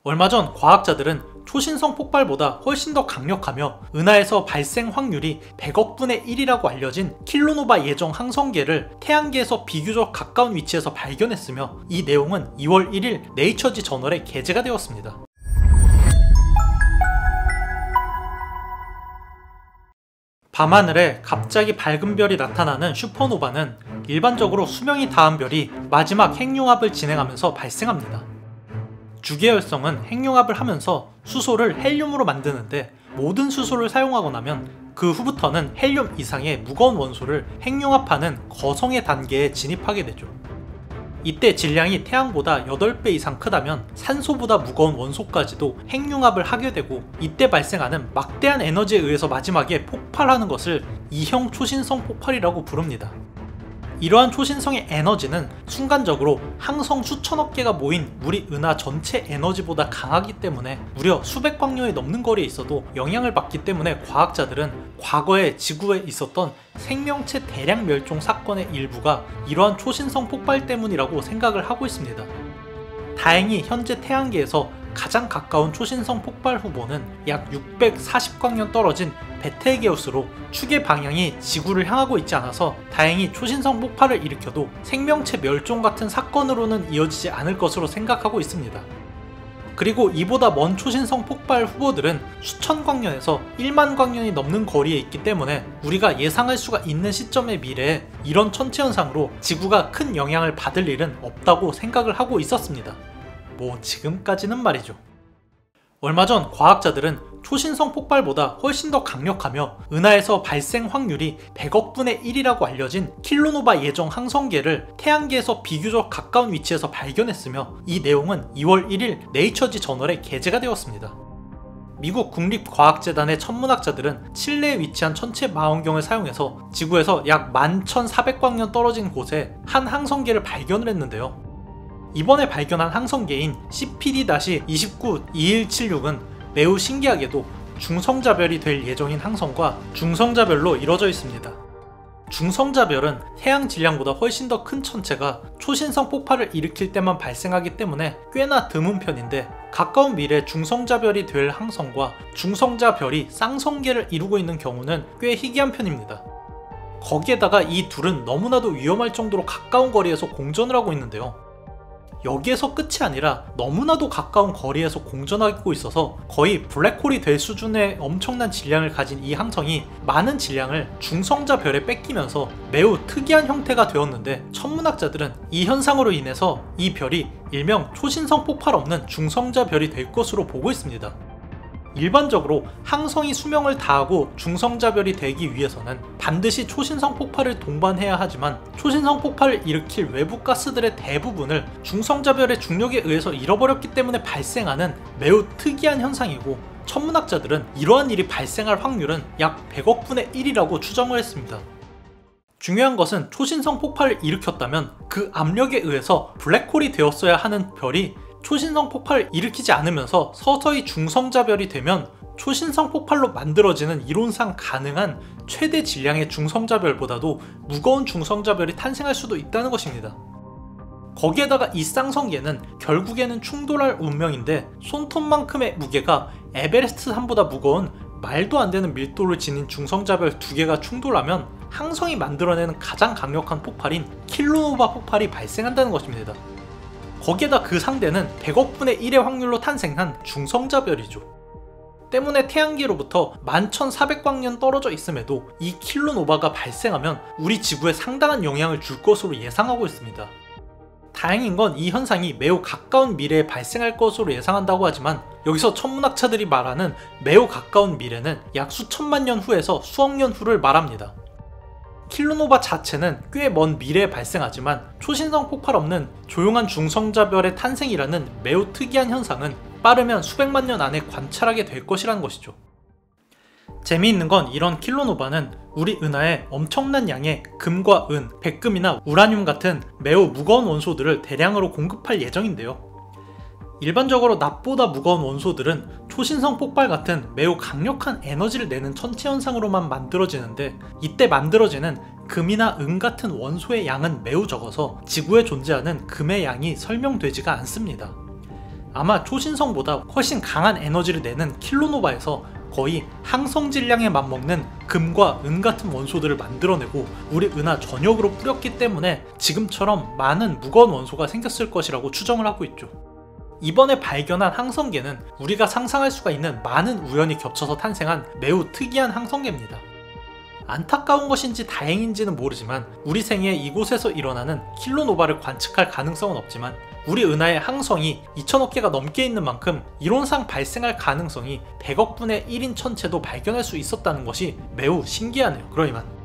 얼마 전 과학자들은 초신성 폭발보다 훨씬 더 강력하며 은하에서 발생 확률이 100억 분의 1이라고 알려진 킬루노바 예정 항성계를 태양계에서 비교적 가까운 위치에서 발견했으며, 이 내용은 2월 1일 네이처지 저널에 게재가 되었습니다. 밤하늘에 갑자기 밝은 별이 나타나는 슈퍼노바는 일반적으로 수명이 다한 별이 마지막 핵융합을 진행하면서 발생합니다. 주계열성은 핵융합을 하면서 수소를 헬륨으로 만드는데, 모든 수소를 사용하고 나면 그 후부터는 헬륨 이상의 무거운 원소를 핵융합하는 거성의 단계에 진입하게 되죠. 이때 질량이 태양보다 8배 이상 크다면 산소보다 무거운 원소까지도 핵융합을 하게 되고, 이때 발생하는 막대한 에너지에 의해서 마지막에 폭발하는 것을 E형 초신성 폭발이라고 부릅니다. 이러한 초신성의 에너지는 순간적으로 항성 수천억 개가 모인 우리 은하 전체 에너지보다 강하기 때문에 무려 수백 광년이 넘는 거리에 있어도 영향을 받기 때문에 과학자들은 과거에 지구에 있었던 생명체 대량 멸종 사건의 일부가 이러한 초신성 폭발 때문이라고 생각을 하고 있습니다. 다행히 현재 태양계에서 가장 가까운 초신성 폭발 후보는 약 640광년 떨어진 베텔게우스로 축의 방향이 지구를 향하고 있지 않아서 다행히 초신성 폭발을 일으켜도 생명체 멸종 같은 사건으로는 이어지지 않을 것으로 생각하고 있습니다. 그리고 이보다 먼 초신성 폭발 후보들은 수천 광년에서 1만 광년이 넘는 거리에 있기 때문에 우리가 예상할 수가 있는 시점의 미래에 이런 천체 현상으로 지구가 큰 영향을 받을 일은 없다고 생각을 하고 있었습니다. 뭐 지금까지는 말이죠. 얼마 전 과학자들은 초신성 폭발보다 훨씬 더 강력하며 은하에서 발생 확률이 100억 분의 1이라고 알려진 킬루노바 예정 항성계를 태양계에서 비교적 가까운 위치에서 발견했으며, 이 내용은 2월 1일 네이처지 저널에 게재가 되었습니다. 미국 국립과학재단의 천문학자들은 칠레에 위치한 천체 망원경을 사용해서 지구에서 약 11,400광년 떨어진 곳에 한 항성계를 발견을 했는데요. 이번에 발견한 항성계인 CPD-292176은 매우 신기하게도 중성자별이 될 예정인 항성과 중성자별로 이루어져 있습니다. 중성자별은 태양 질량보다 훨씬 더 큰 천체가 초신성 폭발을 일으킬 때만 발생하기 때문에 꽤나 드문 편인데, 가까운 미래 중성자별이 될 항성과 중성자별이 쌍성계를 이루고 있는 경우는 꽤 희귀한 편입니다. 거기에다가 이 둘은 너무나도 위험할 정도로 가까운 거리에서 공전을 하고 있는데요. 여기에서 끝이 아니라 너무나도 가까운 거리에서 공전하고 있어서 거의 블랙홀이 될 수준의 엄청난 질량을 가진 이 항성이 많은 질량을 중성자별에 뺏기면서 매우 특이한 형태가 되었는데, 천문학자들은 이 현상으로 인해서 이 별이 일명 초신성 폭발 없는 중성자별이 될 것으로 보고 있습니다. 일반적으로 항성이 수명을 다하고 중성자별이 되기 위해서는 반드시 초신성 폭발을 동반해야 하지만, 초신성 폭발을 일으킬 외부 가스들의 대부분을 중성자별의 중력에 의해서 잃어버렸기 때문에 발생하는 매우 특이한 현상이고, 천문학자들은 이러한 일이 발생할 확률은 약 100억 분의 1이라고 추정을 했습니다. 중요한 것은 초신성 폭발을 일으켰다면 그 압력에 의해서 블랙홀이 되었어야 하는 별이 초신성 폭발을 일으키지 않으면서 서서히 중성자별이 되면 초신성 폭발로 만들어지는 이론상 가능한 최대 질량의 중성자별보다도 무거운 중성자별이 탄생할 수도 있다는 것입니다. 거기에다가 이 쌍성계는 결국에는 충돌할 운명인데, 손톱만큼의 무게가 에베레스트 산보다 무거운 말도 안 되는 밀도를 지닌 중성자별 2개가 충돌하면 항성이 만들어내는 가장 강력한 폭발인 킬루노바 폭발이 발생한다는 것입니다. 거기에다 그 상대는 100억 분의 1의 확률로 탄생한 중성자별이죠. 때문에 태양계로부터 11,400광년 떨어져 있음에도 이 킬루노바가 발생하면 우리 지구에 상당한 영향을 줄 것으로 예상하고 있습니다. 다행인 건 이 현상이 매우 가까운 미래에 발생할 것으로 예상한다고 하지만, 여기서 천문학자들이 말하는 매우 가까운 미래는 약 수천만 년 후에서 수억 년 후를 말합니다. 킬루노바 자체는 꽤 먼 미래에 발생하지만 초신성 폭발 없는 조용한 중성자별의 탄생이라는 매우 특이한 현상은 빠르면 수백만 년 안에 관찰하게 될 것이라는 것이죠. 재미있는 건 이런 킬루노바는 우리 은하에 엄청난 양의 금과 은, 백금이나 우라늄 같은 매우 무거운 원소들을 대량으로 공급할 예정인데요. 일반적으로 납보다 무거운 원소들은 초신성 폭발 같은 매우 강력한 에너지를 내는 천체 현상으로만 만들어지는데, 이때 만들어지는 금이나 은 같은 원소의 양은 매우 적어서 지구에 존재하는 금의 양이 설명되지가 않습니다. 아마 초신성보다 훨씬 강한 에너지를 내는 킬로노바에서 거의 항성 질량에 맞먹는 금과 은 같은 원소들을 만들어내고 우리 은하 전역으로 뿌렸기 때문에 지금처럼 많은 무거운 원소가 생겼을 것이라고 추정을 하고 있죠. 이번에 발견한 항성계는 우리가 상상할 수가 있는 많은 우연이 겹쳐서 탄생한 매우 특이한 항성계입니다. 안타까운 것인지 다행인지는 모르지만 우리 생에 이곳에서 일어나는 킬로노바를 관측할 가능성은 없지만 우리 은하의 항성이 2000억 개가 넘게 있는 만큼 이론상 발생할 가능성이 100억 분의 1인 천체도 발견할 수 있었다는 것이 매우 신기하네요. 그러니만